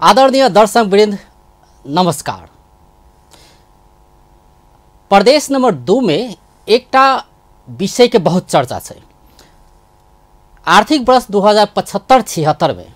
आदरणीय दर्शकवृन्द नमस्कार। प्रदेश नंबर 2 में एकटा विषय के बहुत चर्चा है। आर्थिक वर्ष 2075-76 में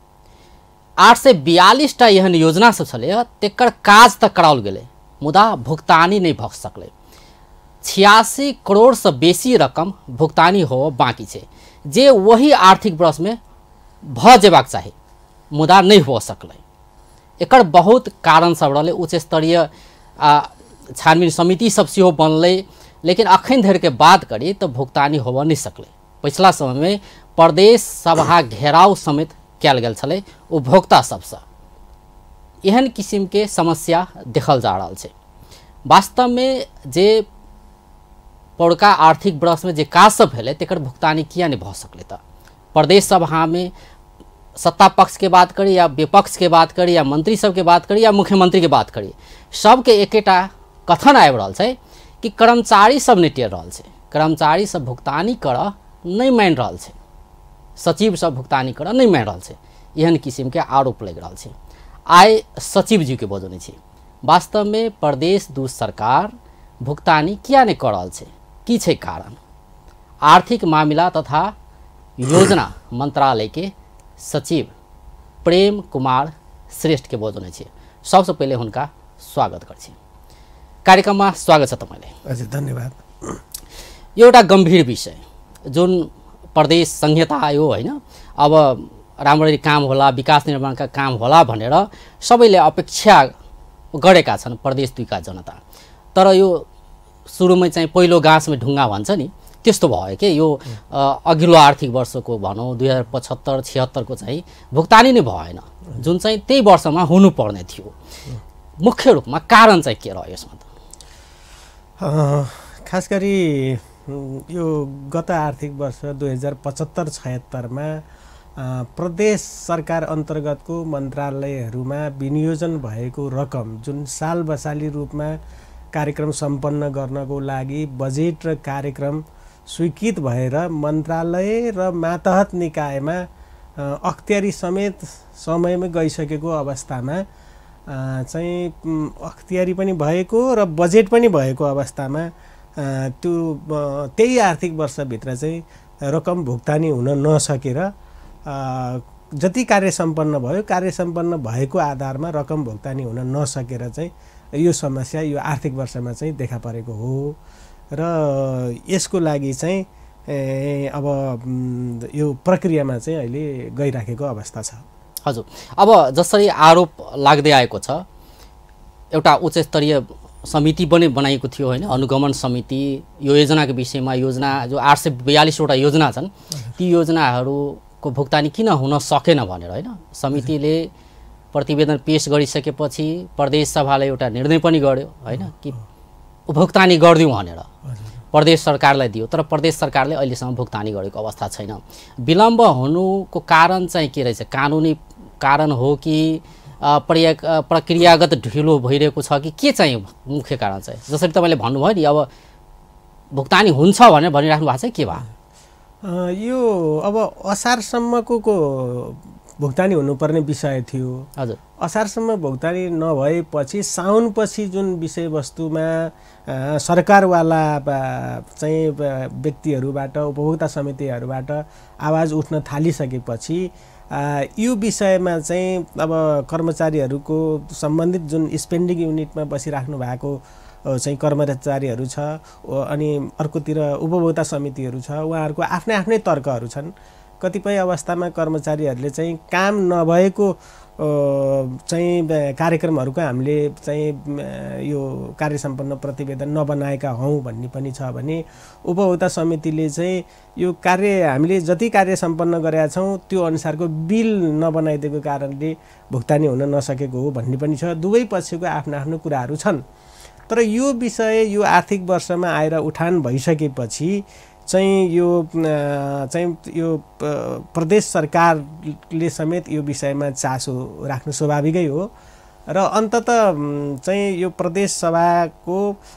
842 टा एहन योजना सब छलै, तेकर काज तक कराओल गेलै, मुदा भुगतानी नहीं भ सकलै। 86 करोड़ से बेसी रकम भुगतानी हो बाकी है, जे वही आर्थिक वर्ष में भ जेबाक चाही, मुदा नहीं हो सकलै। एकर बहुत कारण सब रहलै। उच्च स्तरीय छानबीन समिति सब सेहो बनलै, लेकिन अखन धरि के बात करी तो भुगतानी होबऽ नहीं सकलै। पिछला समय में प्रदेश सभा घेराव समेत कयल गेल छलै उपभोक्ता सबसँ। एहन किस्म के समस्या देखल जा रहल छै। वास्तव में जे पौरका आर्थिक वर्ष में जे काज सब भेलै तेकर भुगतानी किया नहीं भ सकलै। तऽ प्रदेश सभा में सत्ता पक्ष के बात करी या विपक्ष के बात करी या मंत्री सब के बात करी या मुख्यमंत्री के बात करी, सबके एकेटा कथन आबि रहल छै कि कर्मचारी सब नहीं टेर रहल छै, कर्मचारी सब भुगतानी करऽ नहीं मान रहल छै, सचिव सब भुगतानी करऽ नहीं मान रहल छै। एहन किस्म के आरोप लग रहल छै। आइ सचिव जी के बजौने छी। वास्तव में प्रदेश 2 सरकार भुगतानी किया नहीं कर रहल छै, की छै कारण? आर्थिक मामला तथा योजना मंत्रालय के सचिव प्रेम कुमार श्रेष्ठ के बजौने छी। सबसे पहले हुनका स्वागत कर छी। कार्यक्रम में स्वागत छ तपाईलाई। हजुर, धन्यवाद। यो एउटा गंभीर विषय जुन प्रदेश संहिता आयो हैन, अब राम्ररी काम होला, विकास निर्माणका काम होला भनेर सबैले अपेक्षा गरेका छन् प्रदेश 2 का जनता। तर यो सुरुमै चाहिँ पहिलो गाँसमै ढुङ्गा भन्छ नि, त्यस्तो भयो के यो अघिल्लो आर्थिक वर्षको भनौँ 2075-76 को चाहिँ भुक्तानी नै भएन, जुन चाहिँ त्यही वर्षमा हुनुपर्ने थियो। मुख्य रूपमा कारण चाहिँ के रह्यो यसमा? खास गरी यो गत आर्थिक वर्ष 2075-76 मा प्रदेश सरकार अन्तर्गतको मन्त्रालयहरूमा विनियोजन भएको रकम जुन साल बसाली रूपमा कार्यक्रम सम्पन्न गर्नको लागि बजेट र कार्यक्रम स्वीकृत भएर मन्त्रालय र मातहत निकायमा अख्तियारी समेत समयमै गइसकेको अवस्थामा चाहिँ अख्तियारी पनि भएको र बजेट पनि भएको अवस्थामा त्यही आर्थिक वर्षभित्र चाहिँ रकम भुक्तानी हुन नसकेर जति कार्य सम्पन्न भयो, कार्य सम्पन्न भएको आधारमा रकम भुक्तानी हुन नसकेर चाहिँ यो समस्या यो आर्थिक वर्षमा चाहिँ देखा परेको हो। र यसको लागि चाहिँ अब यो प्रक्रियामा चाहिँ अहिले गइराखेको अवस्था छ। हजुर, अब जसरी आरोप लाग्दै आएको छ, एउटा उच्च स्तरीय समिति पनि बनाएको थियो हैन, अनुगमन समिति, यो योजनाको विषयमा योजना जो 842 वटा योजना छन्, ती योजनाहरूको भुक्तानी किन हुन सकेन भनेर हैन समितिले प्रतिवेदन पेश गरिसकेपछि प्रदेश सभाले एउटा निर्णय पनि गर्यो हैन कि भुक्तानी गरिदिउँ भनेर प्रदेश सरकारलाई दियो। तर प्रदेश सरकारले अहिलेसम्म भुक्तानी गरेको अवस्था छैन। विलम्ब हुनुको कारण चाहिँ के रहेछ? कानुनी कारण हो कि प्रक्रियागत ढिलो भइरहेको छ कि के चाहिँ मुख्य कारण चाहिँ? जसरी तपाईले भन्नुभयो नि, अब भुक्तानी हुन्छ भनेर भनिराख्नु भएको छ, के भयो? यो अब असारसम्मको भुक्तानी हुनुपर्ने विषय थियो। हजुर, असारसम्म भुक्तानी नभएपछि साउनपछि जुन विषयवस्तुमा सरकारवाला चाहिँ व्यक्तिहरूबाट, उपभोक्ता समितिहरूबाट आवाज उठ्न थालिसकेपछि यो विषयमा चाहिँ अब कर्मचारीहरूको सम्बन्धित जुन स्पेन्डिङ युनिटमा बसिराख्नु भएको चाहिँ कर्मचारीहरू छ, अनि अर्कोतिर उपभोक्ता समितिहरू छ, उहाँहरूको आफ्नै आफ्नै तर्कहरू छन्। कतिपय अवस्थामा कर्मचारीहरूले चाहिँ काम नभएको चाहिँ कार्यक्रमहरूको हामीले चाहिँ यो कार्य सम्पन्न प्रतिवेदन नबनाएका हौँ भन्ने पनि छ भने, उपभोक्ता समितिले चाहिँ यो कार्य हामीले जति कार्य सम्पन्न गरेका छौँ त्यो अनुसारको बिल नबनाइदिएको कारणले भुक्तानी हुन नसकेको हो भन्ने पनि छ। दुवै पक्षको आफ्नो आफ्नो कुराहरू छन्। तर यो विषय यो आर्थिक वर्षमा आएर उठान भइसकेपछि चाहिँ यो प्रदेश सरकारले समेत यो विषयमा चासो राख्नु स्वाभाविकै हो। र अन्ततः चाहिँ यो प्रदेश सभाको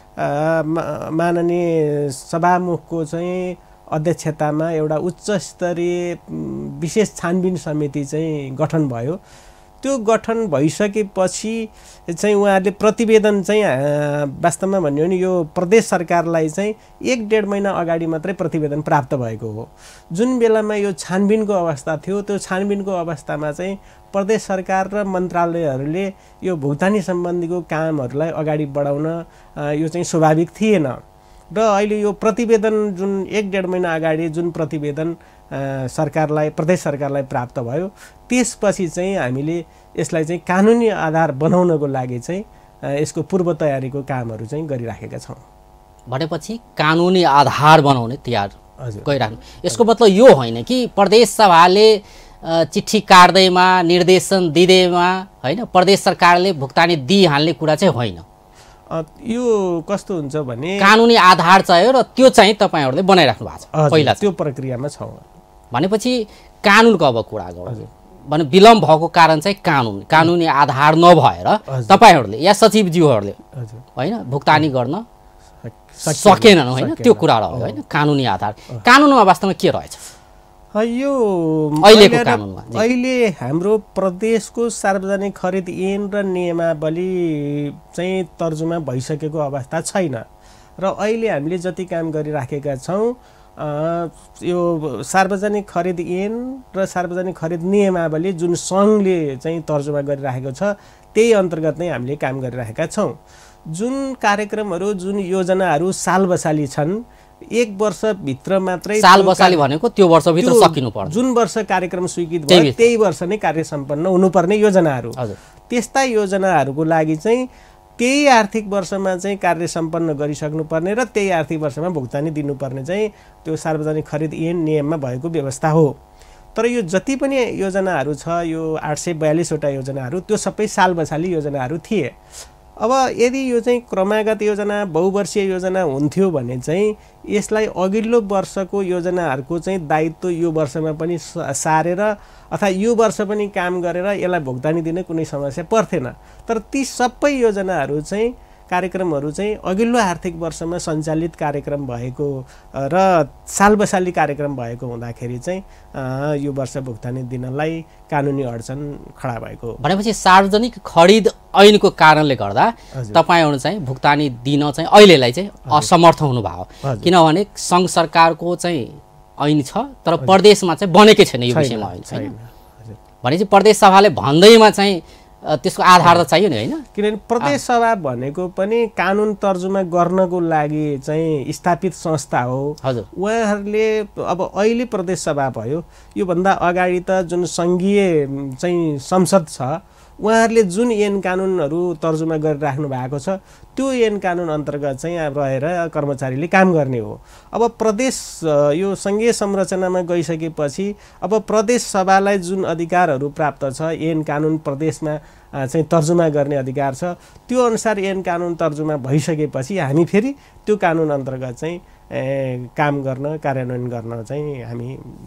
माननीय सभामुखको चाहिँ अध्यक्षतामा एउटा उच्च स्तरीय विशेष छानबिन समिति चाहिँ गठन भयो। त्यो गठन भइसकेपछि चाहिँ उहाँहरूले प्रतिवेदन चाहिँ वास्तवमा भन्यो भने यो प्रदेश सरकारलाई चाहिँ 1-1.5 महिना अगाडि मात्रै प्रतिवेदन प्राप्त भएको हो। जुन बेलामा यो छानबिनको अवस्था थियो त्यो छानबिनको अवस्थामा चाहिँ प्रदेश सरकार र मन्त्रालयहरूले यो भुक्तानी सम्बन्धीको कामहरूलाई अगाडि बढाउन यो चाहिँ स्वाभाविक थिएन र अहिले यो प्रतिवेदन जुन 1-1.5 महिना अगाडि जुन प्रतिवेदन सरकारलाई प्रदेश सरकारलाई प्राप्त भयो त्यसपछि चाहिँ हामीले यसलाई चाहिँ कानुनी आधार बनाउनको लागि चाहिँ यसको पूर्व तयारीको कामहरू चाहिँ गरिराखेका छौँ। भनेपछि कानुनी आधार बनाउने तयार गरिराख्नु। यसको मतलब यो होइन कि प्रदेश सभाले चिठी काट्दैमा निर्देशन दिँदैमा होइन प्रदेश सरकारले भुक्तानी दिइहाल्ने कुरा चाहिँ होइन। यो कस्तो हुन्छ भने कानुनी आधार चाहियो र त्यो चाहिँ तपाईँहरूले बनाइराख्नु भएको छ पहिला त्यो प्रक्रियामा छौँ। भनेपछि कानुनको अब कुरा गरौँ भने विलम्ब भएको कारण चाहिँ कानुनी आधार नभएर तपाईँहरूले या सचिवज्यूहरूले होइन भुक्तानी गर्न सकेनन् होइन त्यो कुरा रह्यो होइन। कानुनी आधार कानुनमा वास्तवमा के रहेछ यो अहिलेको कानुनमा? अहिले हाम्रो प्रदेशको सार्वजनिक खरिद ऐन र नियमावली चाहिँ तर्जुमा भइसकेको अवस्था छैन र अहिले हामीले जति काम गरिराखेका छौँ यो सार्वजनिक खरिद ऐन र सार्वजनिक खरिद नियमावली जुन सङ्घले चाहिँ तर्जुमा गरिराखेको छ त्यही अन्तर्गत नै हामीले काम गरिराखेका छौँ। जुन कार्यक्रमहरू जुन योजनाहरू सालबसाली छन् 1 वर्षभित्र मात्रै साल बसाली भनेको त्यो वर्षभित्र सकिनु पर्छ। जुन वर्ष कार्यक्रम स्वीकृत भयो त्यही वर्ष नै कार्य सम्पन्न हुनुपर्ने योजनाहरू त्यस्ता योजनाहरूको लागि चाहिँ त्यही आर्थिक वर्षमा चाहिँ कार्य सम्पन्न गरिसक्नुपर्ने र त्यही आर्थिक वर्षमा भुक्तानी दिनुपर्ने चाहिँ त्यो सार्वजनिक खरिद ऐन नियममा भएको व्यवस्था हो। तर यो जति पनि योजनाहरू छ यो 842 वटा योजनाहरू त्यो सबै सालबसाली योजनाहरू थिए। अब यदि यो चाहिँ क्रमागत योजना बहुवर्षीय योजना हुन्थ्यो भने चाहिँ यसलाई अघिल्लो वर्षको योजनाहरूको चाहिँ दायित्व यो वर्षमा पनि सारेर अथवा यो वर्ष पनि काम गरेर यसलाई भुक्तानी दिने कुनै समस्या पर्थेन। तर ती सबै योजनाहरू चाहिँ कार्यक्रमहरू चाहिँ अघिल्लो आर्थिक वर्षमा सञ्चालित कार्यक्रम भएको र सालबसाली कार्यक्रम भएको हुँदाखेरि चाहिँ यो वर्ष भुक्तानी दिनलाई कानुनी अडचन खडा भएको। भनेपछि सार्वजनिक खरिद ऐनको कारणले गर्दा तपाईँहरू चाहिँ भुक्तानी दिन चाहिँ अहिलेलाई चाहिँ असमर्थ हुनुभयो किनभने सङ्घ सरकारको चाहिँ ऐन छ तर प्रदेशमा चाहिँ बनेकै छैन यो विषयमा ऐन। भनेपछि प्रदेश सभाले भन्दैमा चाहिँ त्यसको आधार त चाहियो नि होइन। किनभने प्रदेश सभा भनेको पनि कानुन तर्जुमा गर्नको लागि चाहिँ स्थापित संस्था हो। उहाँहरूले अब अहिले प्रदेश सभा भयो योभन्दा अगाडि त जुन सङ्घीय चाहिँ संसद छ उहाँहरूले जुन ऐन कानुनहरू तर्जुमा गरिराख्नु भएको छ त्यो ऐन कानुन अन्तर्गत चाहिँ रहेर कर्मचारीले काम गर्ने हो। अब प्रदेश यो सङ्घीय संरचनामा गइसकेपछि अब प्रदेश सभालाई जुन अधिकारहरू प्राप्त छ ऐन कानुन प्रदेशमा चाहिँ तर्जुमा गर्ने अधिकार छ त्यो अनुसार ऐन कानुन तर्जुमा भइसकेपछि हामी फेरि त्यो कानुन अन्तर्गत चाहिँ काम गर्न कार्यान्वयन गर्न चाहिँ हामी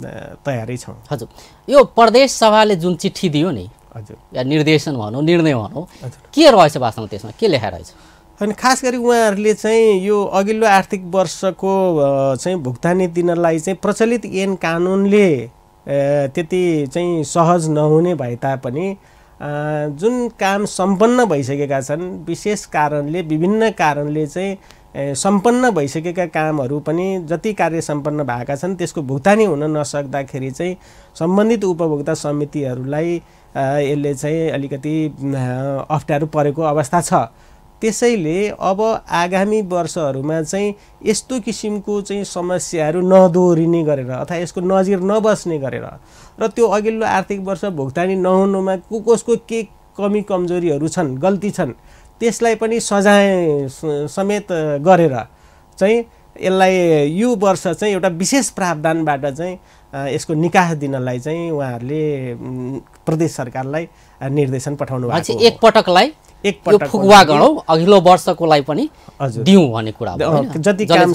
तयारै छौँ। हजुर यो प्रदेश सभाले जुन चिठी दियो नि या निर्देशन भनौँ निर्णय भनौँ के रहेछ वास्तवमा त्यसमा के लेखा रहेछ? अनि खास गरी उहाँहरूले चाहिँ यो अघिल्लो आर्थिक वर्षको चाहिँ भुक्तानी दिनलाई चाहिँ प्रचलित ऐन कानुनले त्यति चाहिँ सहज नहुने भए तापनि जुन काम सम्पन्न भइसकेका छन् विशेष कारणले विभिन्न कारणले चाहिँ सम्पन्न भइसकेका कामहरू पनि जति कार्य सम्पन्न भएका छन् त्यसको भुक्तानी हुन नसक्दाखेरि चाहिँ सम्बन्धित उपभोक्ता समितिहरूलाई यसले चाहिँ अलिकति अप्ठ्यारो परेको अवस्था छ। त्यसैले अब आगामी वर्षहरूमा चाहिँ यस्तो किसिमको चाहिँ समस्याहरू नदोहोरिने गरेर अथवा यसको नजिर नबस्ने गरेर र त्यो अघिल्लो आर्थिक वर्ष भुक्तानी नहुनुमा कसको के कमी कमजोरीहरू छन् गल्ती छन् त्यसलाई पनि सजाय समेत गरेर चाहिँ यसलाई यो वर्ष चाहिँ एउटा विशेष प्रावधानबाट चाहिँ यसको निकास दिनलाई चाहिँ उहाँहरूले प्रदेश सरकारलाई निर्देशन पठाउनु भएको छ। एकपटकलाई यो फुकुवा गरौँ अघिल्लो वर्षकोलाई पनि दिउँ भन्ने कुरा हो। जति काम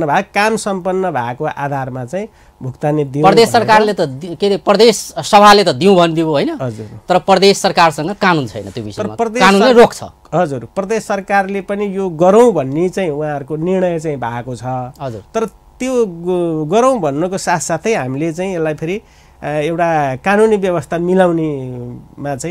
सम्पन्न भएको आधारमा चाहिँ भुक्तानी दिउँ। प्रदेश सरकारले त के अरे प्रदेश सभाले त दिउँ भनिदियो होइन तर प्रदेश सरकारसँग कानुन छैन त्यो विषयमा कानुनले रोक्छ। हजुर प्रदेश सरकारले पनि यो गरौँ भन्ने चाहिँ उहाँहरूको निर्णय चाहिँ भएको छ। हजुर तर त्यो गरौँ भन्नुको साथसाथै हामीले चाहिँ यसलाई फेरि एउटा कानुनी व्यवस्था मिलाउनेमा चाहिँ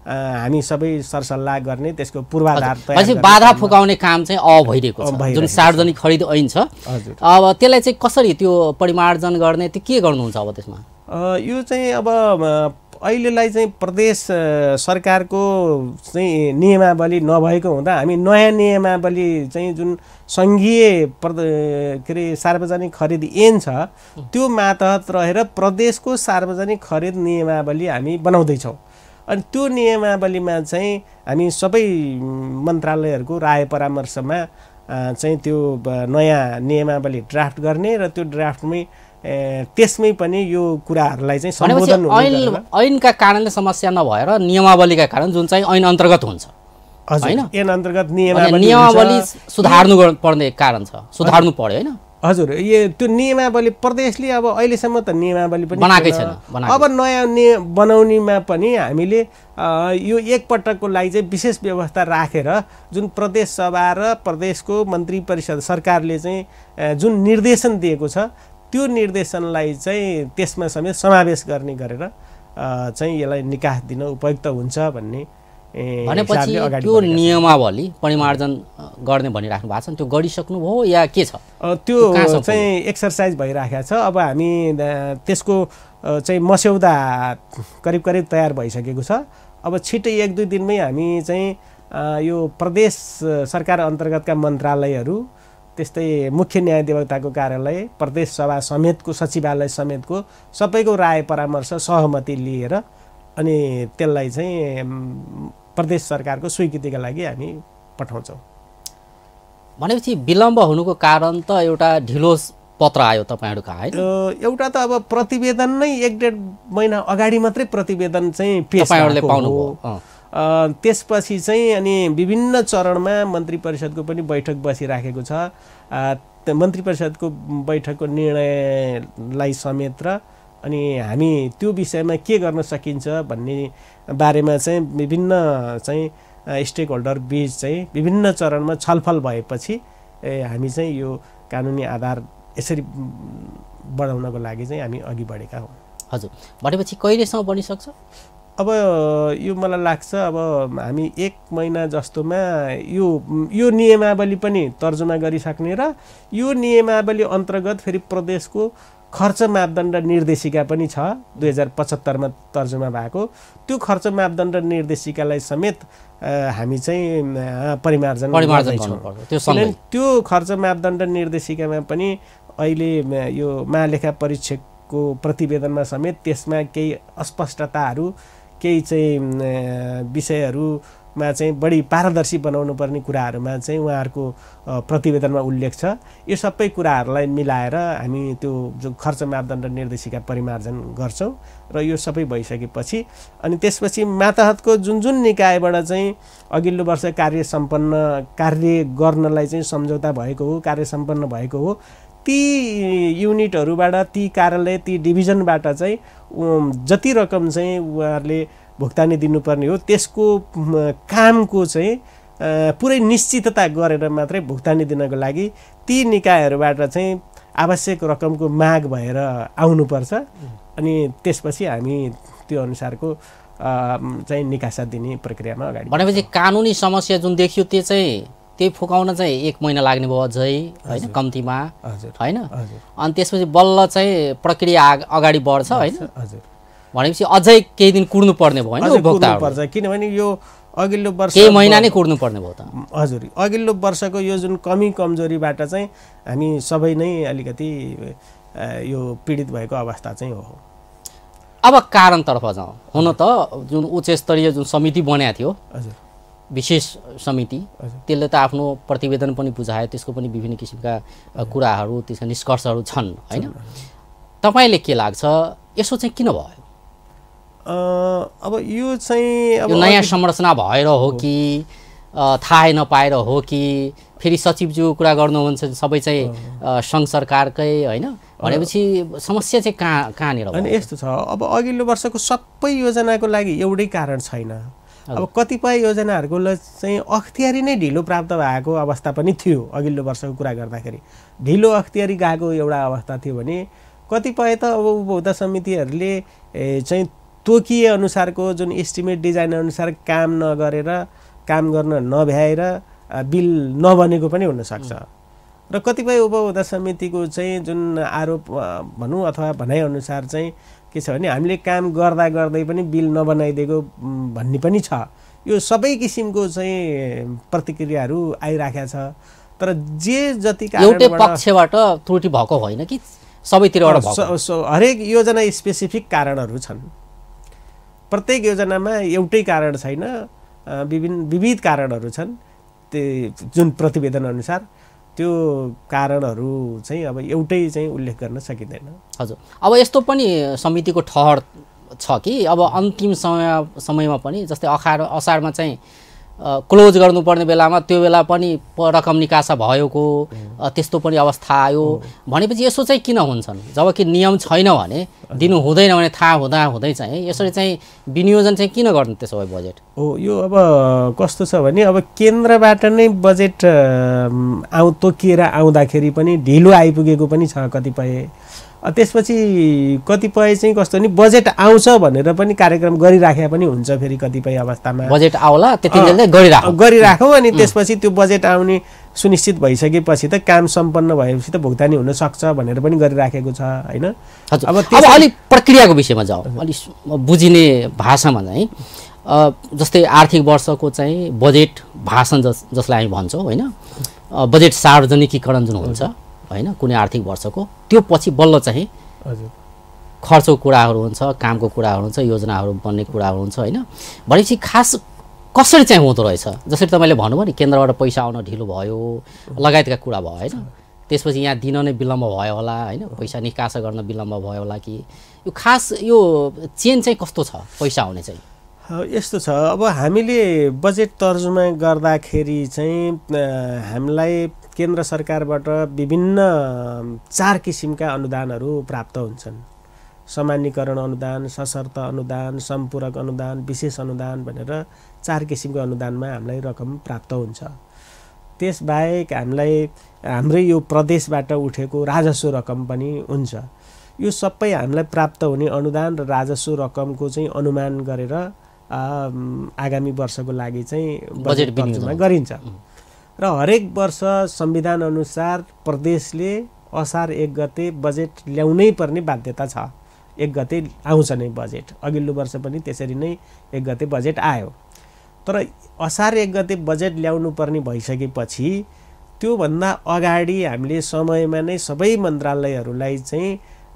हामी सबै सरसल्लाह गर्ने त्यसको पूर्वाधार तयार गर्ने बाधा फुकाउने काम चाहिँ भइरहेको छ जुन सार्वजनिक खरिद ऐन छ अब त्यसलाई चाहिँ कसरी त्यो परिमार्जन गर्ने त्यो के गर्नुहुन्छ अब त्यसमा यो चाहिँ अब अहिलेलाई चाहिँ प्रदेश सरकारको चाहिँ नियमावली नभएको हुँदा हामी नयाँ नियमावली चाहिँ जुन सङ्घीय के अरे सार्वजनिक खरिद ऐन छ त्यो मातहत रहेर प्रदेशको सार्वजनिक खरिद नियमावली हामी बनाउँदैछौँ अनि त्यो नियमावलीमा चाहिँ हामी सबै मन्त्रालयहरूको राय परामर्शमा चाहिँ त्यो नयाँ नियमावली ड्राफ्ट गर्ने र त्यो ड्राफ्टमै त्यसमै पनि यो कुराहरूलाई चाहिँ सम्बोधन ऐनका कारणले समस्या नभएर नियमावलीका कारण जुन चाहिँ ऐन अन्तर्गत हुन्छ हैन ऐन अन्तर्गत नियमावली सुधार्नु पर्ने कारण छ सुधार्नु पर्यो हैन हजुर त्यो नियमावली प्रदेशले अब अहिलेसम्म त नियमावली पनि बनाएकै छैन अब नयाँ बनाउनेमा पनि हामीले यो एकपटकको लागि चाहिँ विशेष व्यवस्था राखेर जुन प्रदेश सभा र प्रदेशको मन्त्री परिषद सरकारले चाहिँ जुन निर्देशन दिएको छ त्यो निर्देशनलाई चाहिँ त्यसमा समेत समावेश गर्ने गरेर चाहिँ यसलाई निकास दिन उपयुक्त हुन्छ भन्ने भनेपछि त्यो नियमावली परिमार्जन गर्ने भनिराख्नु भएको छ त्यो गरिसक्नु भयो या के छ त्यो चाहिँ एक्सरसाइज भइराखेको छ अब हामी त्यसको चाहिँ मस्यौदा करिब करिब तयार भइसकेको छ अब छिटै 1-2 दिनमै हामी चाहिँ यो प्रदेश सरकार अन्तर्गतका मन्त्रालयहरू त्यस्तै मुख्य न्यायाधिवक्ताको कार्यालय प्रदेश सभा समेतको सचिवालय समेतको सबैको राय परामर्श सहमति लिएर अनि त्यसलाई चाहिँ प्रदेश सरकारको स्वीकृतिका लागि हामी पठाउँछौँ भनेपछि विलम्ब हुनुको कारण त एउटा ढिलो पत्र आयो तपाईहरुका हैन एउटा त अब प्रतिवेदन नै 1.5 महिना अगाडि मात्रै प्रतिवेदन चाहिँ पेश तपाईहरुले पाउनुभयो त्यसपछि चाहिँ अनि विभिन्न चरणमा मन्त्री परिषदको पनि बैठक बसिराखेको छ मन्त्री परिषदको बैठकको निर्णयलाई समेत र अनि हामी त्यो विषयमा के गर्न सकिन्छ भन्ने बारेमा चाहिँ विभिन्न चाहिँ स्टेक होल्डर बीच चाहिँ विभिन्न चरणमा छलफल भएपछि हामी चाहिँ यो कानुनी आधार यसरी बढाउनको लागि चाहिँ हामी अघि बढेका हौं हजुर भनेपछि कहिलेसम्म बनिसक्छ अब यो मलाई लाग्छ अब हामी 1 महिना जस्तोमा यो नियमावली पनि तर्जुमा गरिसक्ने र यो नियमावली अन्तर्गत फेरि प्रदेशको खर्च मापदण्ड निर्देशिका पनि छ 2075 मा तर्जुमा भएको त्यो खर्च मापदण्ड निर्देशिकालाई समेत हामी चाहिँ परिमार्जन गर्छौं त्यो खर्च मापदण्ड निर्देशिकामा पनि अहिले यो महालेखा परीक्षकको प्रतिवेदनमा समेत त्यसमा केही अस्पष्टताहरू केही चाहिँ विषयहरूमा चाहिँ बढी पारदर्शी बनाउनु पर्ने कुराहरूमा चाहिँ उहाँहरूको प्रतिवेदनमा उल्लेख छ यो सबै कुराहरूलाई मिलाएर हामी त्यो जो खर्च मापदण्ड निर्देशिका परिमार्जन गर्छौं र यो सबै भइसकेपछि अनि त्यसपछि मातहतको जुन निकायबाट चाहिँ अघिल्लो वर्ष कार्य गर्नलाई चाहिँ सम्झौता भएको हो कार्य सम्पन्न भएको हो ती युनिटहरुबाट ती कार्यालय ती डिभिजनबाट चाहिँ जति रकम चाहिँ उहाँहरूले भुक्तानी दिनुपर्ने हो त्यसको कामको चाहिँ पुरै निश्चितता गरेर मात्रै भुक्तानी दिनको लागि ती निकायहरुबाट चाहिँ आवश्यक रकमको माग भएर आउनुपर्छ अनि त्यसपछि हामी त्यो अनुसारको चाहिँ निकासा दिने प्रक्रियामा अगाडि भनेपछि कानुनी समस्या जुन देखियो त्यो चाहिँ त्यही फुकाउन चाहिँ 1 महिना लाग्ने भयो अझै हैन कम्तीमा हैन अनि त्यसपछि बल्ल चाहिँ प्रक्रिया अगाडि बढ्छ हैन हजुर भनेपछि अझै केही दिन कुर्नु पर्ने भयो हैन उपभोक्ताहरु पर्छ किनभने यो अघिल्लो वर्ष केही महिना नै कुर्नु पर्ने भयो त हजुर अघिल्लो वर्षको यो जुन कमी कमजोरीबाट चाहिँ हामी सबै नै अलिकति यो पीडित भएको अवस्था चाहिँ हो अब कारणतर्फ जाउँ हुन त जुन उच्च स्तरीय जुन समिति बन्या थियो हजुर विशेष समिति त्यसले त आफ्नो प्रतिवेदन पनि बुझायो त्यसको पनि विभिन्न किसिमका कुराहरू त्यसका निष्कर्षहरू छन् हैन तपाईले के लाग्छ यसो चाहिँ किन भयो अब यो चाहिँ अब नयाँ संरचना भएर हो कि थाहै नपाएर हो कि फेरि सचिवज्यू कुरा गर्नुहुन्छ सबै चाहिँ संघ सरकारकै हैन भनेपछि समस्या चाहिँ कहाँनिर अनि यस्तो छ अब अघिल्लो वर्षको सबै योजनाको लागि एउटै कारण छैन अब कतिपय योजनाहरूको चाहिँ अख्तियारी नै ढिलो प्राप्त भएको अवस्था पनि थियो अघिल्लो वर्षको कुरा गर्दाखेरि ढिलो अख्तियारी गएको एउटा अवस्था थियो भने कतिपय त अब उपभोक्ता समितिहरूले चाहिँ तोकिए अनुसारको जुन एस्टिमेट डिजाइन अनुसार काम नगरेर काम गर्न नभ्याएर बिल नबनेको पनि हुनसक्छ र कतिपय उपभोक्ता समितिको चाहिँ जुन आरोप भनौँ अथवा भनाइअनुसार चाहिँ के छ भने हामीले काम गर्दा गर्दै पनि बिल नबनाइदिएको भन्ने पनि छ। यो सबै किसिमको चाहिँ प्रतिक्रियाहरू आइराखेको छ। तर जे जति एउटै पक्षबाट त्रुटि भएको होइन कि सबैतिरबाट भएको? हरेक योजना स्पेसिफिक कारणहरू छन्। प्रत्येक योजनामा एउटै कारण छैन, विविध कारणहरू छन्। जुन प्रतिवेदन अनुसार त्यो कारणहरू चाहिँ अब एउटै चाहिँ उल्लेख गर्न सकिँदैन। हजुर, अब यस्तो पनि समितिको ठहर छ कि अब अन्तिम समयमा पनि जस्तै असारमा चाहिँ क्लोज गर्नुपर्ने बेलामा त्यो बेला पनि रकम निकासा भएको त्यस्तो पनि अवस्था आयो भनेपछि यसो चाहिँ किन हुन्छन्? जबकि नियम छैन भने, दिनु हुँदैन भने थाहा हुँदै चाहिँ यसरी चाहिँ विनियोजन चाहिँ किन गर्नु त्यसो भए बजेट? हो, यो अब कस्तो छ भने अब केन्द्रबाट नै बजेट तोकिएर आउँदाखेरि पनि ढिलो आइपुगेको पनि छ कतिपय। त्यसपछि कतिपय चाहिँ कस्तो नि बजेट आउँछ भनेर पनि कार्यक्रम गरिराखेको पनि हुन्छ। फेरि कतिपय अवस्थामा बजेट आउला त्यतिखेर गरिराखौँ अनि त्यसपछि त्यो बजेट आउने सुनिश्चित भइसकेपछि त काम सम्पन्न भएपछि त भुक्तानी हुन सक्छ भनेर पनि गरिराखेको छ हैन। अब अलि प्रक्रियाको विषयमा जाउँ, अलि बुझिने भाषामा चाहिँ जस्तै आर्थिक वर्षको चाहिँ बजेट भाषण जसलाई हामी भन्छौँ हैन, बजेट सार्वजनिकीकरण जुन हुन्छ हैन कुनै आर्थिक वर्षको, त्यो पछि बल्ल चाहिँ खर्चको कुराहरू हुन्छ, कामको कुराहरू हुन्छ, योजनाहरू बन्ने कुराहरू हुन्छ हैन। भनेपछि खास कसरी चाहिँ हुँदो रहेछ? जसरी तपाईँले भन्नुभयो नि केन्द्रबाट पैसा आउन ढिलो भयो लगायतका कुरा भयो हैन, त्यसपछि यहाँ दिन नै विलम्ब भयो होला हैन, पैसा निकासा गर्न विलम्ब भयो होला कि यो खास यो चेन चाहिँ कस्तो छ पैसा आउने चाहिँ? यस्तो छ, अब हामीले बजेट तर्जुमा गर्दाखेरि चाहिँ हामीलाई केन्द्र सरकारबाट विभिन्न 4 किसिमका अनुदानहरू प्राप्त हुन्छन्। सामान्यकरण अनुदान, सशर्त अनुदान, सम्पूरक अनुदान, विशेष अनुदान भनेर 4 किसिमको अनुदानमा हामीलाई रकम प्राप्त हुन्छ। त्यसबाहेक हामीलाई हाम्रै यो प्रदेशबाट उठेको राजस्व रकम पनि हुन्छ। यो सबै हामीलाई प्राप्त हुने अनुदान र राजस्व रकमको चाहिँ अनुमान गरेर आगामी वर्षको लागि चाहिँ बजेट तर्जुमा गरिन्छ। र हरेक वर्ष संविधान अनुसार प्रदेशले असार 1 गते बजेट ल्याउनै पर्ने बाध्यता छ। 1 गते आउँछ नै बजेट, अघिल्लो वर्ष पनि त्यसरी नै 1 गते बजेट आयो। तर असार 1 गते बजेट ल्याउनु पर्ने भइसकेपछि त्योभन्दा अगाडि हामीले समयमा नै सबै मन्त्रालयहरूलाई चाहिँ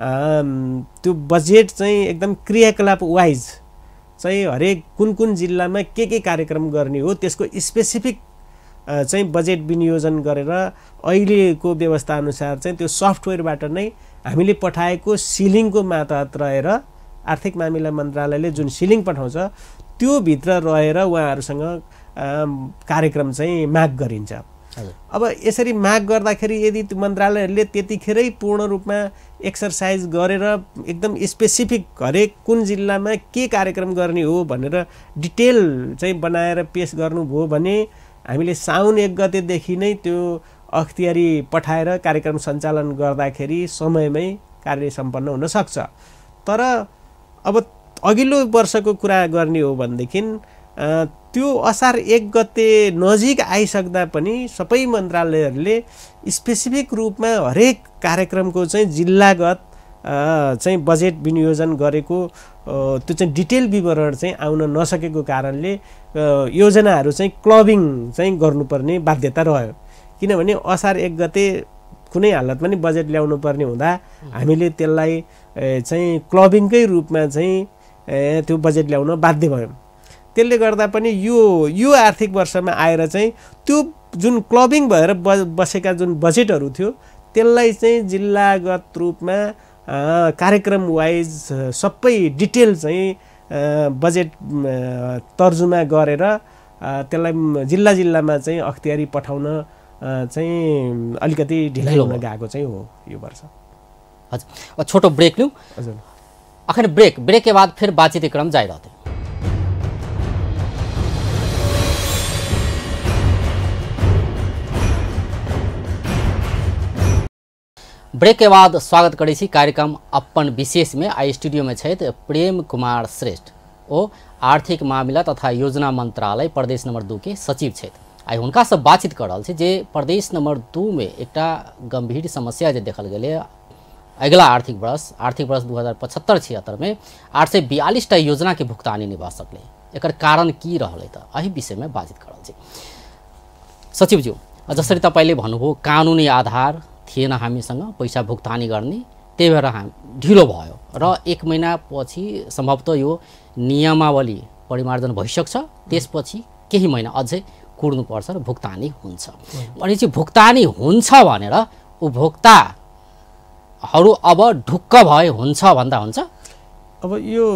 त्यो बजेट चाहिँ एकदम क्रियाकलाप वाइज चाहिँ हरेक कुन जिल्लामा के कार्यक्रम गर्ने हो त्यसको स्पेसिफिक चाहिँ बजेट विनियोजन गरेर अहिलेको व्यवस्था अनुसार चाहिँ त्यो सफ्टवेयरबाट नै हामीले पठाएको सिलिङको मातहत रहेर आर्थिक मामिला मन्त्रालयले जुन सिलिङ पठाउँछ त्यो भित्र रहेर उहाँहरूसँग कार्यक्रम चाहिँ माग गरिन्छ। अब यसरी माग गर्दाखेरि यदि मन्त्रालयहरूले त्यतिखेरै पूर्ण रूपमा एक्सरसाइज गरेर एकदम स्पेसिफिक हरेक कुन जिल्लामा के कार्यक्रम गर्ने हो भनेर डिटेल चाहिँ बनाएर पेश गर्नुभयो भने हामीले साउन 1 गतेदेखि नै त्यो अख्तियारी पठाएर कार्यक्रम सञ्चालन गर्दाखेरि समयमै कार्य सम्पन्न हुन सक्छ। तर अब अघिल्लो वर्षको कुरा गर्ने हो भनेदेखि त्यो असार 1 गते नजिक आइसक्दा पनि सबै मन्त्रालयहरूले स्पेसिफिक रूपमा हरेक कार्यक्रमको चाहिँ जिल्लागत चाहिँ बजेट विनियोजन गरेको त्यो चाहिँ डिटेल विवरण चाहिँ आउन नसकेको कारणले योजनाहरू चाहिँ क्लबिङ चाहिँ गर्नुपर्ने बाध्यता रह्यो। किनभने असार 1 गते कुनै हालतमा नि बजेट ल्याउनु पर्ने हुँदा हामीले त्यसलाई चाहिँ क्लबिङकै रूपमा चाहिँ त्यो बजेट ल्याउन बाध्य भयौँ। त्यसले गर्दा पनि यो आर्थिक वर्षमा आएर चाहिँ त्यो जुन क्लबिङ भएर बसेका जुन बजेटहरू थियो त्यसलाई चाहिँ जिल्लागत रूपमा कार्यक्रम वाइज सबै डिटेल चाहिँ बजेट तर्जुमा गरेर त्यसलाई जिल्लामा चाहिँ अख्तियारी पठाउन चाहिँ अलिकति ढिलाइ हुन गएको चाहिँ हो यो वर्ष। हजुर, छोटो ब्रेक लिउँ। हजुर, अखन ब्रेक के बाद फिर बातचीत क्रम जारी रहते। ब्रेक के बाद स्वागत करै छी कार्यक्रम अपन विशेष में। आई स्टूडियो में छथि प्रेम कुमार श्रेष्ठ, ओ आर्थिक मामला तथा योजना मंत्रालय प्रदेश नंबर 2 के सचिव छथि। आई हुनका से बातचीत कर रहल छी जे प्रदेश नंबर 2 में एकटा गंभीर समस्या जे देखल गेलै अगला आर्थिक वर्ष 2075-76 में 842 टा योजना के भुगतानी नहीं भऽ सकलै। एकर कारण की रहलै त एही विषय में बातचीत कर रहल छी। सचिव जी, जसरी तपाईले भन्नुभयो कानुनी आधार थिएन हामीसँग पैसा भुक्तानी गर्ने, त्यही भएर ढिलो भयो र 1 महिनापछि सम्भवतः यो नियमावली परिमार्जन भइसक्छ। त्यसपछि केही महिना अझै कुर्नुपर्छ र भुक्तानी हुन्छ। भनेपछि भुक्तानी हुन्छ भनेर उपभोक्ताहरू अब ढुक्क भए हुन्छ भन्दा हुन्छ। अब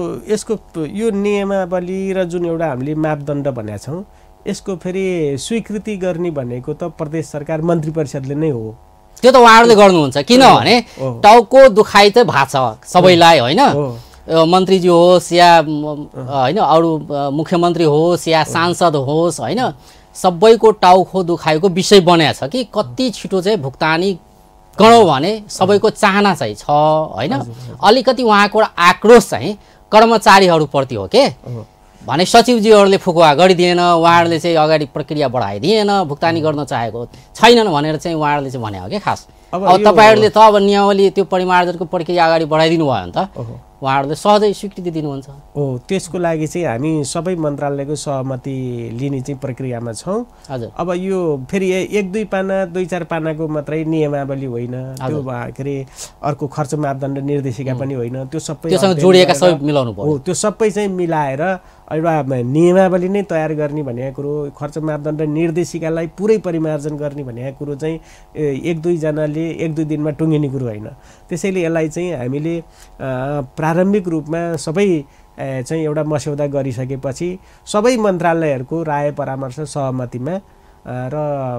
यो नियमावली र जुन एउटा हामीले मापदण्ड भनेका छौँ, यसको फेरि स्वीकृति गर्ने भनेको त प्रदेश सरकार मन्त्री परिषदले नै हो। त्यो त उहाँहरूले गर्नुहुन्छ, किनभने टाउको दुखाइ चाहिँ भएको छ सबैलाई, होइन? मन्त्रीजी होस् या होइन अरू मुख्यमन्त्री होस् या सांसद होस्, होइन, सबैको टाउको दुखाइको विषय बनाएको छ कि कति छिटो चाहिँ भुक्तानी गरौँ भने सबैको चाहना चाहिँ छ, होइन? अलिकति उहाँको आक्रोश चाहिँ कर्मचारीहरूप्रति हो के भने सचिवजीहरूले फुकुवा गरिदिएन, उहाँहरूले चाहिँ अगाडि प्रक्रिया बढाइदिएन, भुक्तानी गर्न चाहेको छैनन् भनेर चाहिँ उहाँहरूले चाहिँ भने हो क्या खास। अब तपाईँहरूले त अब नियमावली त्यो परिमार्जनको प्रक्रिया अगाडि बढाइदिनु भयो भने त उहाँहरूले सहजै स्वीकृति दिनुहुन्छ। त्यसको लागि चाहिँ हामी सबै मन्त्रालयको सहमति लिने चाहिँ प्रक्रियामा छौँ। हजुर। अब यो फेरि 1-2 पाना 2-4 पानाको मात्रै नियमावली होइन, त्यो के अरे अर्को खर्च मापदण्ड निर्देशिका पनि होइन, त्यो सबै त्योसँग जोडिएका सबै मिलाउनु पर्यो। त्यो सबै चाहिँ मिलाएर एउटा नियमावली नै तयार गर्ने भनेको कुरो, खर्च मापदण्ड निर्देशिकालाई पुरै परिमार्जन गर्ने भनेको कुरो चाहिँ 1-2 जनाले 1-2 दिनमा टुङ्गिने कुरो होइन। त्यसैले यसलाई चाहिँ हामीले प्रारम्भिक रूपमा सबै चाहिँ एउटा मस्यौदा गरिसकेपछि सबै मन्त्रालयहरूको राय परामर्श सहमतिमा र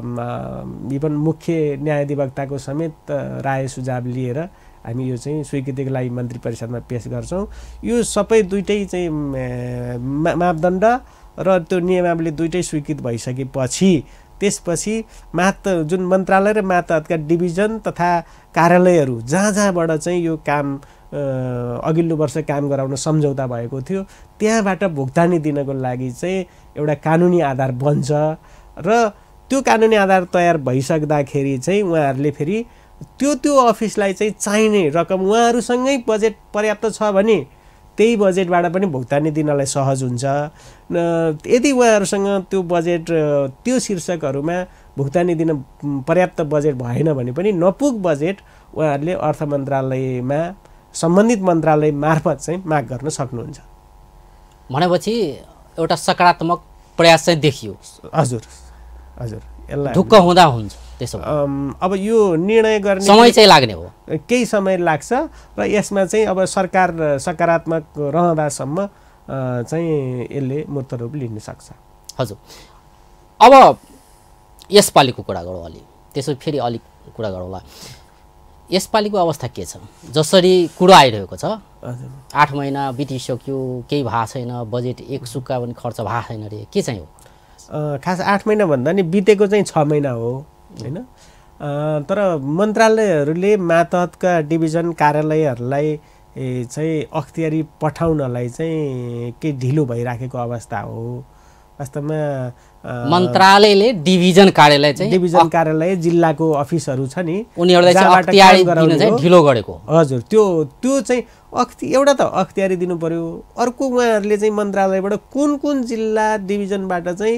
इभन मुख्य न्यायाधिवक्ताको समेत राय सुझाव लिएर हामी यो चाहिँ स्वीकृतिको लागि मन्त्री परिषदमा पेश गर्छौँ। यो सबै दुईटै चाहिँ मापदण्ड र त्यो नियमावली दुईटै स्वीकृत भइसकेपछि त्यसपछि जुन मन्त्रालय र मातहतका डिभिजन तथा कार्यालयहरू जहाँबाट चाहिँ यो काम अघिल्लो वर्ष काम गराउन सम्झौता भएको थियो त्यहाँबाट भुक्तानी दिनको लागि चाहिँ एउटा कानुनी आधार बन्छ र त्यो कानुनी आधार तयार भइसक्दाखेरि चाहिँ उहाँहरूले फेरि त्यो अफिसलाई चाहिँ चाहिने रकम उहाँहरूसँगै बजेट पर्याप्त छ भने त्यही बजेटबाट पनि भुक्तानी दिनलाई सहज हुन्छ। यदि उहाँहरूसँग त्यो बजेट त्यो शीर्षकहरूमा भुक्तानी दिन पर्याप्त बजेट भएन भने पनि नपुग बजेट उहाँहरूले अर्थ मन्त्रालयमा सम्बन्धित मन्त्रालय मार्फत चाहिँ माग गर्न सक्नुहुन्छ। भनेपछि एउटा सकारात्मक प्रयास चाहिँ देखियो। हजुर हजुर, यसलाई ढुक्क हुँदा हुन्छ। त्यसो अब यो निर्णय गर्ने समय चाहिँ लाग्ने हो, केही समय लाग्छ र यसमा चाहिँ अब सरकार सकारात्मक रहँदासम्म चाहिँ यसले मूर्त रूप लिन सक्छ। हजुर। अब यसपालिको कुरा गरौँ, अलि त्यसो फेरि अलिक कुरा गरौँला। यसपालिको अवस्था के छ? जसरी कुरो आइरहेको छ 8 महिना बितिसक्यो, केही भएको छैन, बजेट एक सुक्का पनि खर्च भएको छैन रे, के चाहिँ हो? खास 8 महिना भन्दा नि बितेको चाहिँ 6 महिना हो, होइन? तर मन्त्रालयहरूले मातहतका डिभिजन कार्यालयहरूलाई चाहिँ अख्तियारी पठाउनलाई चाहिँ केही ढिलो भइराखेको अवस्था हो। वास्तवमा मन्त्रालयले डिभिजन कार्यालय जिल्लाको अफिसहरू छ नि उनीहरूलाई चाहिँ अख्तियारी दिन चाहिँ ढिलो गरेको। हजुर, त्यो चाहिँ एउटा त अख्तियारी दिनु पर्यो, अर्को उहाँहरूले चाहिँ मन्त्रालयबाट कुन जिल्ला डिभिजनबाट चाहिँ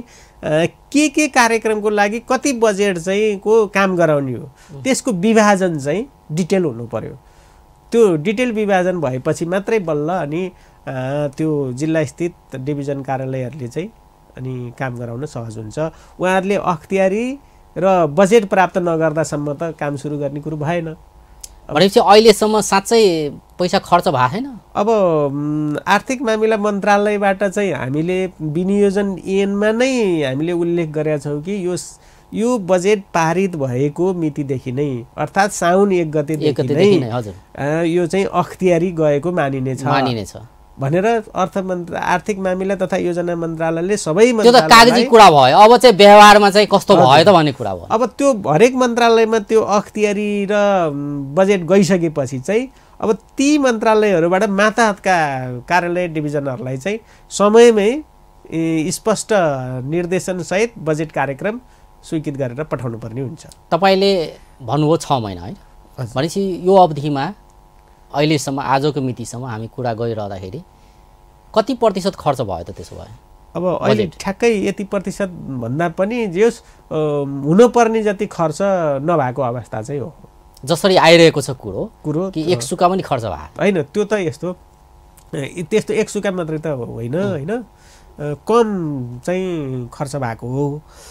के कार्यक्रमको लागि कति बजेट चाहिँ को काम गराउने हो त्यसको विभाजन चाहिँ डिटेल हुनु पर्यो। त्यो डिटेल विभाजन भएपछि मात्रै बल्ल अनि त्यो जिल्ला स्थित डिभिजन कार्यालयहरूले चाहिँ अनि काम गराउन सहज हुन्छ। उहाँहरूले अख्तियारी र बजेट प्राप्त नगर्दासम्म त काम सुरु गर्ने कुरो भएन। भनेपछि अहिलेसम्म साँच्चै पैसा खर्च भएको छैन। अब आर्थिक मामिला मन्त्रालयबाट चाहिँ हामीले विनियोजन ऐनमा नै हामीले उल्लेख गरेका छौँ कि यो बजेट पारित भएको मितिदेखि नै अर्थात् साउन 1 गतेदेखि नै यो चाहिँ अख्तियारी गएको मानिनेछ। भनेर आर्थिक मामिला तथा योजना मन्त्रालयले सबै त्यो त कागजी कुरा भयो। अब चाहिँ व्यवहारमा चाहिँ कस्तो भयो त भन्ने कुरा भयो। अब त्यो हरेक मन्त्रालयमा त्यो अख्तियारी र बजेट गइसकेपछि चाहिँ अब ती मन्त्रालयहरूबाट मातहतका कार्यालय डिभिजनहरूलाई चाहिँ समयमै स्पष्ट निर्देशनसहित बजेट कार्यक्रम स्वीकृत गरेर पठाउनु पर्ने हुन्छ। तपाईँले भन्नुभयो 6 महिना होइन, भनेपछि यो अवधिमा अहिलेसम्म आजको मितिसम्म हामी कुरा गरिरहँदाखेरि कति प्रतिशत खर्च भयो त त्यसो भए? अब अहिले ठ्याक्कै यति प्रतिशत भन्दा पनि जे हुनुपर्ने जति खर्च नभएको अवस्था चाहिँ हो। जसरी आइरहेको छ कुरो कि एक सुका पनि खर्च भयो होइन। त्यो त त्यस्तो एक सुका मात्रै त होइन होइन, कम चाहिँ खर्च भएको हो।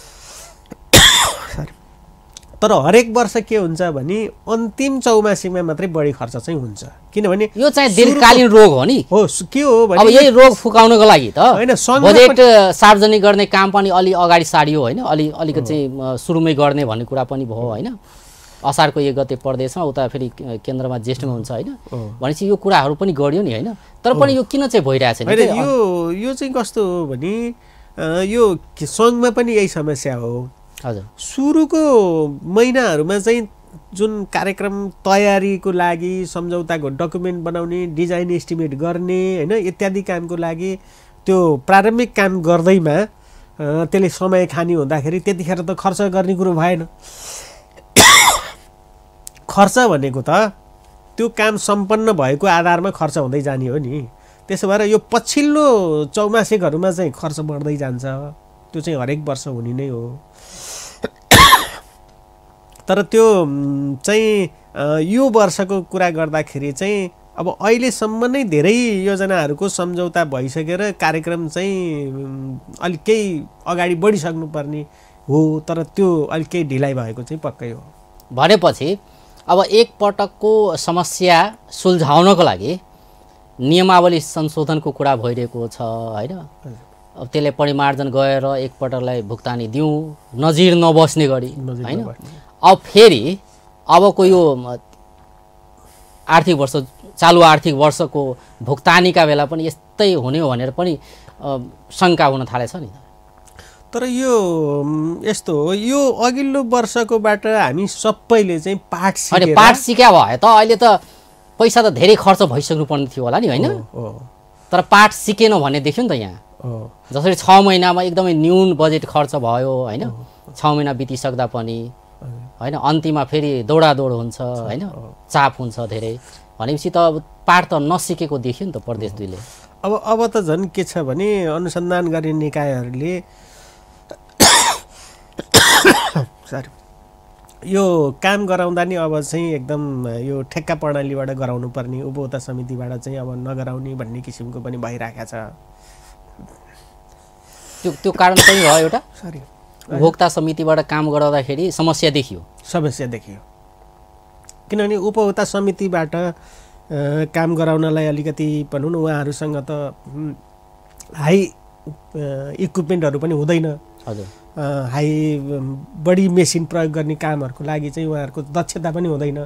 तर हरेक वर्ष के हुन्छ भने अन्तिम चौमासीमा मात्रै बढी खर्च चाहिँ हुन्छ, किनभने यो चाहिँ दीर्घकालीन रोग हो नि। हो के हो भने अब यही रोग फुकाउनको लागि त होइन, बजेट सार्वजनिक गर्ने काम पनि अलि अगाडि सारियो होइन, अलिकति चाहिँ सुरुमै गर्ने भन्ने कुरा पनि भयो होइन। असारको 1 गते प्रदेशमा उता फेरि केन्द्रमा ज्येष्ठमा हुन्छ होइन, भनेपछि यो कुराहरू पनि गरियो नि होइन। तर पनि यो किन चाहिँ भइरहेछ नि? यो चाहिँ कस्तो हो भने यो सङ्घमा पनि यही समस्या हो। हजुर, सुरुको महिनाहरूमा चाहिँ जुन कार्यक्रम तयारीको लागि सम्झौताको डकुमेन्ट बनाउने, डिजाइन एस्टिमेट गर्ने होइन इत्यादि कामको लागि त्यो प्रारम्भिक काम गर्दैमा त्यसले समय खानी हुँदाखेरि त्यतिखेर त खर्च गर्ने कुरो भएन। खर्च भनेको त त्यो काम सम्पन्न भएको आधारमा खर्च हुँदै जाने हो नि। त्यसो भएर यो पछिल्लो चौमासिकहरूमा चाहिँ खर्च बढ्दै जान्छ, त्यो चाहिँ हरेक वर्ष हुने नै हो। तर त्यो चाहिँ यो वर्षको कुरा गर्दाखेरि चाहिँ अब अहिलेसम्म नै धेरै योजनाहरूको सम्झौता भइसकेर कार्यक्रम चाहिँ अलिक केही अगाडि बढिसक्नुपर्ने हो, तर त्यो अलिक केही ढिलाइ भएको चाहिँ पक्कै हो। भनेपछि अब एक पटकको समस्या सुल्झाउनको लागि नियमावली संशोधनको कुरा भइरहेको छ होइन। अब त्यसले परिमार्जन गएर एकपटकलाई भुक्तानी दिउँ, नजिर नबस्ने गरी होइन। अब फेरि अबको यो आर्थिक वर्ष चालु आर्थिक वर्षको भुक्तानीका बेला पनि यस्तै हुने हो भनेर पनि शङ्का हुन थालेछ नि। तर यो यस्तो हो, यो अघिल्लो वर्षकोबाट हामी सबैले चाहिँ पाठ सिक्या भए त अहिले त पैसा त धेरै खर्च भइसक्नु पर्ने थियो होला नि होइन। तर पाठ सिकेन भन्ने देख्यो नि त यहाँ। जसरी 6 महिनामा एकदमै न्यून बजेट खर्च भयो होइन, 6 महिना बितिसक्दा पनि होइन, अन्तिममा फेरि दौडादौड हुन्छ होइन, चाप हुन्छ धेरै, भनेपछि त पाठ त नसिकेको देख्यो नि त प्रदेश 2ले। अब त झन् के छ भने अनुसन्धान गर्ने निकायहरूले यो काम गराउँदा नि अब चाहिँ एकदम यो ठेक्का प्रणालीबाट गराउनु पर्ने, उपभोक्ता समितिबाट चाहिँ अब नगराउने भन्ने किसिमको पनि भइरहेको छ। त्यो कारण पनि हो एउटा। उपभोक्ता समितिबाट काम गराउँदाखेरि समस्या देखियो। किनभने उपभोक्ता समितिबाट काम गराउनलाई अलिकति भनौँ न उहाँहरूसँग त हाई इक्विपमेन्टहरू पनि हुँदैन। हजुर, हाई बढी मेसिन प्रयोग गर्ने कामहरूको लागि चाहिँ उहाँहरूको दक्षता पनि हुँदैन।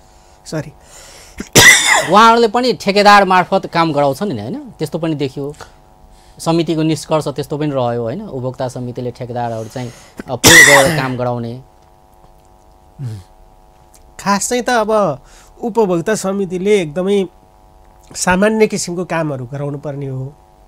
उहाँहरूले पनि ठेकेदार मार्फत काम गराउँछन् नि होइन, त्यस्तो पनि देखियो। समितिको निष्कर्ष त्यस्तो पनि रह्यो होइन, उपभोक्ता समितिले ठेकेदारहरू चाहिँ पुल गरेर काम गराउने। खास चाहिँ त अब उपभोक्ता समितिले एकदमै सामान्य किसिमको कामहरू गराउनु पर्ने हो।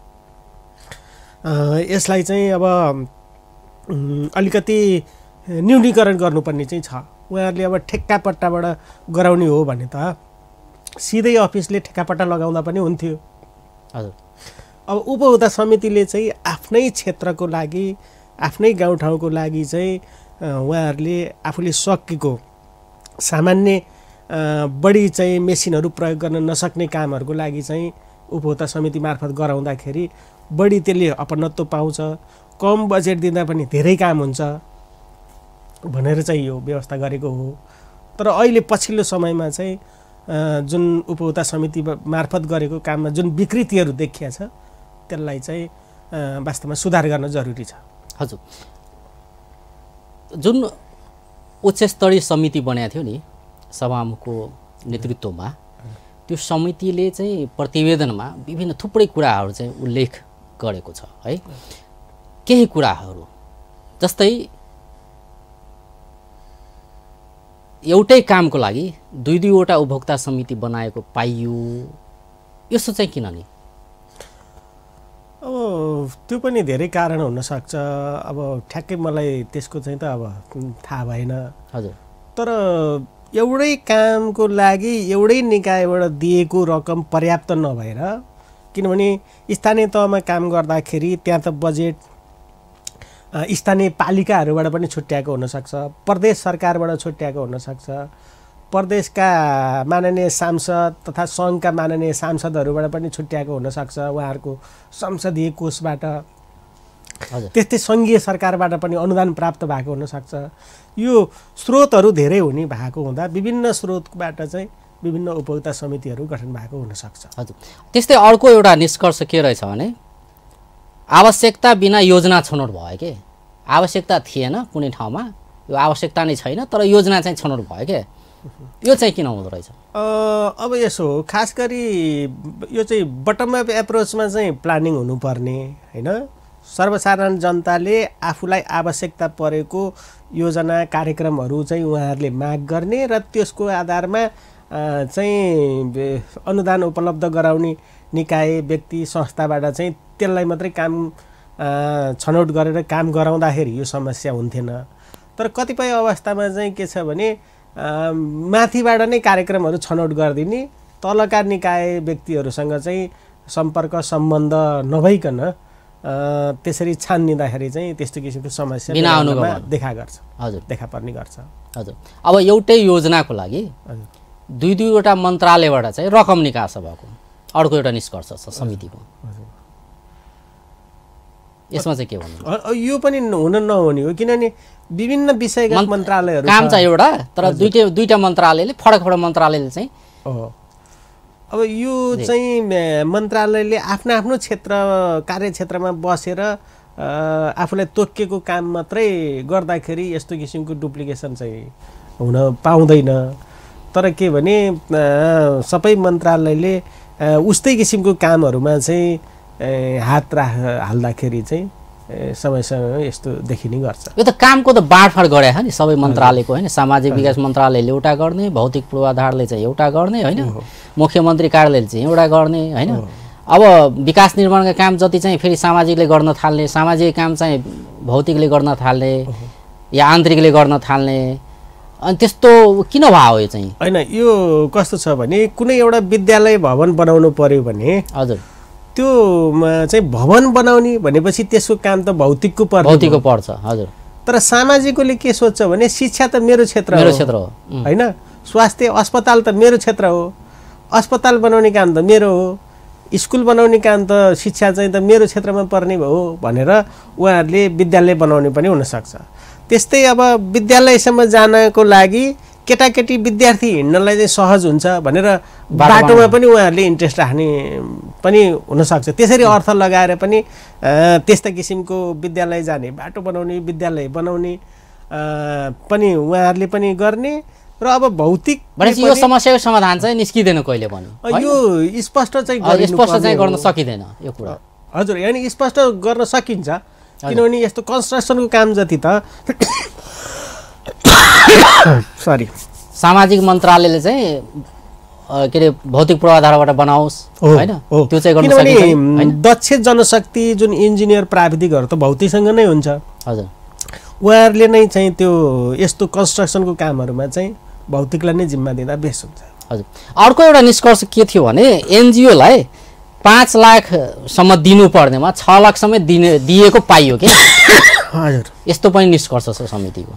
यसलाई चाहिँ अब अलिकति न्यूनीकरण गर्नुपर्ने चाहिँ छ। उहाँहरूले अब ठेक्कापट्टाबाट गराउने हो भने त सिधै अफिसले ठेक्कापट्टा लगाउँदा पनि हुन्थ्यो। हजुर, अब उपभोक्ता समितिले चाहिँ आफ्नै क्षेत्रको लागि, आफ्नै गाउँठाउँको लागि चाहिँ उहाँहरूले आफूले सकेको सामान्य बढी चाहिँ मेसिनहरू प्रयोग गर्न नसक्ने कामहरूको लागि चाहिँ उपभोक्ता समिति मार्फत गराउँदाखेरि बढी त्यसले अपनत्व पाउँछ, कम बजेट दिँदा पनि धेरै काम हुन्छ भनेर चाहिँ यो व्यवस्था गरेको हो। तर अहिले पछिल्लो समयमा चाहिँ जुन उपभोक्ता समिति मार्फत गरेको काममा जुन विकृतिहरू देखिया छ त्यसलाई चाहिँ वास्तवमा सुधार गर्न जरुरी छ। हजुर, जुन उच्च स्तरीय समिति बनाएको थियो नि सभामुखको नेतृत्वमा, त्यो समितिले चाहिँ प्रतिवेदनमा विभिन्न थुप्रै कुराहरू चाहिँ उल्लेख गरेको छ है। केही कुराहरू जस्तै एउटै कामको लागि दुई दुईवटा उपभोक्ता समिति बनाएको पाइयो, यस्तो चाहिँ किन नि? अब त्यो पनि धेरै कारण हुनसक्छ। अब ठ्याक्कै मलाई त्यसको चाहिँ त अब थाहा भएन। हजुर। तर एउटै कामको लागि एउटै निकायबाट दिएको रकम पर्याप्त नभएर, किनभने स्थानीय तहमा काम गर्दाखेरि त्यहाँ त बजेट स्थानीय पालिकाहरूबाट पनि छुट्याएको हुनसक्छ, प्रदेश सरकारबाट छुट्याएको हुनसक्छ, प्रदेशका माननीय सांसद तथा सङ्घका माननीय सांसदहरूबाट पनि छुट्याएको हुनसक्छ, उहाँहरूको संसदीय कोषबाट। त्यस्तै सङ्घीय सरकारबाट पनि अनुदान प्राप्त भएको हुनसक्छ। यो स्रोतहरू धेरै हुने भएको हुँदा विभिन्न स्रोतबाट चाहिँ विभिन्न उपभोक्ता समितिहरू गठन भएको हुनसक्छ। हजुर। त्यस्तै अर्को एउटा निष्कर्ष के रहेछ भने आवश्यकता बिना योजना छनौट भयो के। आवश्यकता थिएन कुनै ठाउँमा, यो आवश्यकता नै छैन तर योजना चाहिँ छनौट भयो के। यो चाहिँ किन हुँदो रहेछ? अब यसो खास गरी यो चाहिँ बटम अप एप्रोचमा चाहिँ प्लानिङ हुनुपर्ने होइन। सर्वसाधारण जनताले आफूलाई आवश्यकता परेको योजना कार्यक्रमहरू चाहिँ उहाँहरूले माग गर्ने र त्यसको आधारमा चाहिँ अनुदान उपलब्ध गराउने निकाय व्यक्ति संस्थाबाट चाहिँ त्यसलाई मात्रै काम छनौट गरेर काम गराउँदाखेरि यो समस्या हुन्थेन। तर कतिपय अवस्थामा चाहिँ के छ भने माथिबाट नै कार्यक्रमहरू छनौट गरिदिने, तलका निकाय व्यक्तिहरूसँग चाहिँ सम्पर्क सम्बन्ध नभइकन त्यसरी छानिँदाखेरि चाहिँ त्यस्तो किसिमको समस्या देखा गर्छ। हजुर। देखा पर्ने गर्छ। हजुर। अब एउटै योजनाको लागि दुई दुईवटा मन्त्रालयबाट चाहिँ रकम निकास भएको अर्को एउटा निष्कर्ष छ समितिको। यसमा चाहिँ के भन्नु? यो पनि हुन नहुने हो, किनभने विभिन्न विषयका मन्त्रालयहरू काम चाहिँ एउटा, तर दुईटा मन्त्रालयले फरक फरक मन्त्रालयले चाहिँ अब यो चाहिँ मन्त्रालयले आफ्नो आफ्नो क्षेत्र कार्यक्षेत्रमा बसेर आफूलाई तोकिएको काम मात्रै गर्दाखेरि यस्तो किसिमको डुप्लिकेसन चाहिँ हुन पाउँदैन। तर के भने सबै मन्त्रालयले उस्तै किसिमको कामहरूमा चाहिँ हात हाल्दाखेरि चाहिँ समयसँग यस्तो देखिने गर्छ। यो त कामको त बाँडफाँड गरे नि सबै मन्त्रालयको होइन। सामाजिक विकास मन्त्रालयले एउटा गर्ने, भौतिक पूर्वाधारले चाहिँ एउटा गर्ने होइन, मुख्यमन्त्री कार्यालयले चाहिँ एउटा गर्ने होइन। अब विकास निर्माणका काम जति चाहिँ फेरि सामाजिकले गर्न थाल्ने, सामाजिक काम चाहिँ भौतिकले गर्न थाल्ने या आन्तरिकले गर्न थाल्ने, अनि त्यस्तो किन भयो यो चाहिँ? होइन, यो कस्तो छ भने कुनै एउटा विद्यालय भवन बनाउनु पर्यो भने हजुर त्यो चाहिँ भवन बनाउने भनेपछि त्यसको काम त भौतिकको पर्छ। हजुर। तर सामाजिकले के सोध्छ भने शिक्षा त मेरो क्षेत्र हो होइन, स्वास्थ्य अस्पताल त मेरो क्षेत्र हो, अस्पताल बनाउने काम त मेरो हो, स्कुल बनाउने काम त शिक्षा चाहिँ त मेरो क्षेत्रमा पर्ने हो भनेर उहाँहरूले विद्यालय बनाउने पनि हुनसक्छ। त्यस्तै अब विद्यालयसम्म जानको लागि केटाकेटी विद्यार्थी हिँड्नलाई चाहिँ सहज हुन्छ भनेर बाटोमा पनि उहाँहरूले इन्ट्रेस्ट राख्ने पनि हुनसक्छ। त्यसरी अर्थ लगाएर पनि त्यस्ता किसिमको विद्यालय जाने, बाटो बनाउने, विद्यालय बनाउने पनि उहाँहरूले पनि गर्ने। र अब भौतिक भनेपछि यो समस्याको समाधान चाहिँ निस्किँदैन कहिले पनि, यो स्पष्ट चाहिँ गर्न सकिँदैन यो कुरा। हजुर, यानि स्पष्ट गर्न सकिन्छ, किनभने यस्तो कन्स्ट्रक्सनको काम जति त सरी सामाजिक मन्त्रालयले चाहिँ के अरे भौतिक पूर्वाधारबाट बनाओस् होइन, त्यो चाहिँ गर्न सकिन्छ। दक्ष जनशक्ति जुन इन्जिनियर प्राविधिकहरू त भौतिकसँग नै हुन्छ। हजुर। उहाँहरूले नै चाहिँ त्यो यस्तो कन्स्ट्रक्सनको कामहरूमा चाहिँ भौतिकलाई नै जिम्मा दिँदा बेस हुन्छ। हजुर। अर्को एउटा निष्कर्ष के थियो भने एनजिओलाई 5 लाखसम्म दिनुपर्नेमा 6 लाखसम्म दिएको पाइयो कि? हजुर। यस्तो पनि निष्कर्ष छ समितिको।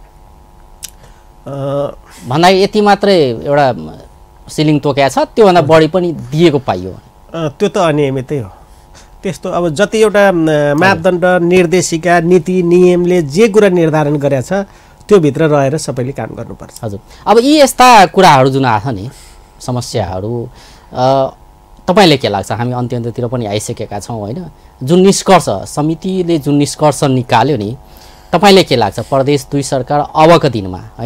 भन्दा यति मात्रै एउटा सिलिङ तोकेको छ, त्योभन्दा बढी पनि दिएको पाइयो। त्यो त अनियमितै हो। त्यस्तो अब जति एउटा मापदण्ड, निर्देशिका, नीति नियमले जे कुरा निर्धारण गरेको छ त्योभित्र रहेर सबैले काम गर्नुपर्छ। हजुर। अब यी यस्ता कुराहरू जुन आछ नि समस्याहरू, तपाईँले के लाग्छ? हामी अन्त्यतिर पनि आइसकेका छौँ होइन। जुन निष्कर्ष समितिले जुन निष्कर्ष निकाल्यो नि, तपाईँले के लाग्छ प्रदेश 2 सरकार अबको दिनमा होइन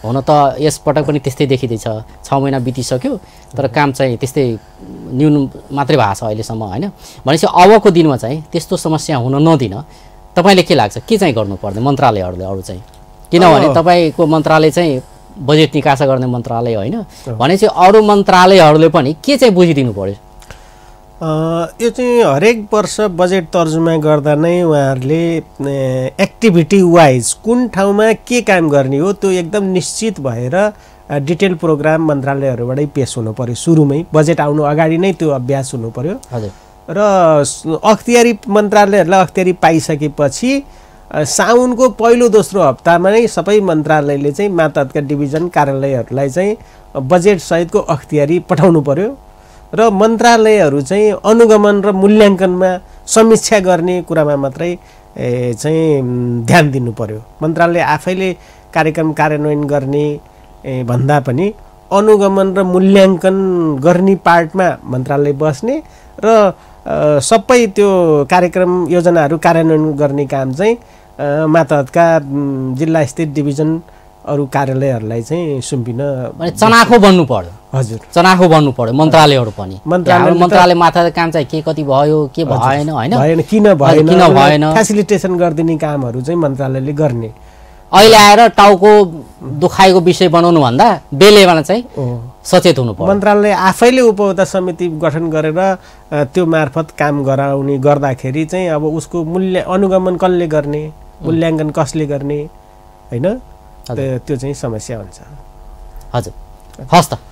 हुन त यसपटक पनि त्यस्तै देखिँदैछ 6 महिना बितिसक्यो तर काम चाहिँ त्यस्तै न्यून मात्रै भएको छ अहिलेसम्म होइन भनेपछि अबको दिनमा चाहिँ त्यस्तो समस्या हुन नदिन तपाईँले के लाग्छ के चाहिँ गर्नुपर्ने मन्त्रालयहरूले अरू चाहिँ किनभने तपाईँको मन्त्रालय चाहिँ बजेट निकासा गर्ने मन्त्रालय होइन भनेपछि अरू मन्त्रालयहरूले पनि के चाहिँ बुझिदिनु पर्यो यो चाहिँ हरेक वर्ष बजेट तर्जुमा गर्दा नै उहाँहरूले एक्टिभिटी वाइज कुन ठाउँमा के काम गर्ने हो त्यो एकदम निश्चित भएर डिटेल प्रोग्राम मन्त्रालयहरूबाटै पेश हुनु पर्यो सुरुमै बजेट आउनु अगाडि नै त्यो अभ्यास हुनु पर्यो र अख्तियारी मन्त्रालयहरूलाई अख्तियारी पाइसकेपछि साउनको पहिलो दोस्रो हप्तामा नै सबै मन्त्रालयले चाहिँ मातहतका डिभिजन कार्यालयहरूलाई चाहिँ बजेट सहितको अख्तियारी पठाउनु पर्यो र मन्त्रालयहरू चाहिँ अनुगमन र मूल्याङ्कनमा समीक्षा गर्ने कुरामा मात्रै चाहिँ ध्यान दिनु पर्यो मन्त्रालय आफैले कार्यक्रम कार्यान्वयन गर्ने भन्दा पनि अनुगमन र मूल्याङ्कन गर्ने पार्टमा मन्त्रालय बस्ने र सबै त्यो कार्यक्रम योजनाहरू कार्यान्वयन गर्ने काम चाहिँ मातहतका जिल्ला स्थित डिभिजन अरू कार्यालयहरूलाई चाहिँ सुम्पिन चनाखो बन्नु पर्यो हजुर चनाखो बन्नु पर्यो मन्त्रालयहरू पनि मन्त्रालय माथि काम चाहिँ के कति भयो के भएन होइन किन भएन फेसिलिटेसन गरिदिने कामहरू चाहिँ मन्त्रालयले गर्ने अहिले आएर टाउको दुखाइको विषय बनाउनु भन्दा बेलेमा चाहिँ सचेत हुनु पर्यो मन्त्रालय आफैले उपभोक्ता समिति गठन गरेर त्यो मार्फत काम गराउने गर्दाखेरि चाहिँ अब उसको मूल्य अनुगमन कसले गर्ने मूल्याङ्कन कसले गर्ने होइन त्यो चाहिँ समस्या हुन्छ हजुर हस् त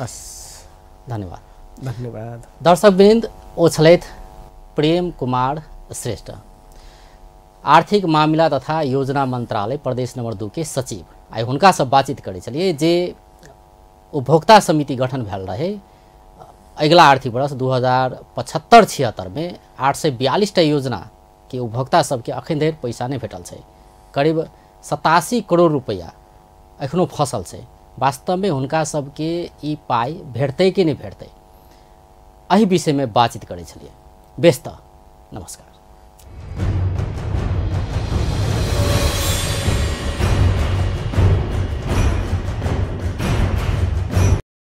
धन्यवाद दर्शकवृन्द ओछलेत प्रेम कुमार श्रेष्ठ आर्थिक मामला तथा योजना मंत्रालय प्रदेश नंबर 2 के सचिव आए हुनका सब बातचीत करे चलिए जे उपभोक्ता समिति गठन भेल रहे अगला आर्थिक वर्ष 2075-76 में 842 योजना के उपभोक्ता सबके अखन धरि पैसा नहीं भेटल है करीब 87 करोड़ रुपया एखनो फसल है वास्तव में हुनका सबके ई पाई भेटते कि नहीं भेटते एहि विषय में बातचीत करे चलिए व्यस्त नमस्कार।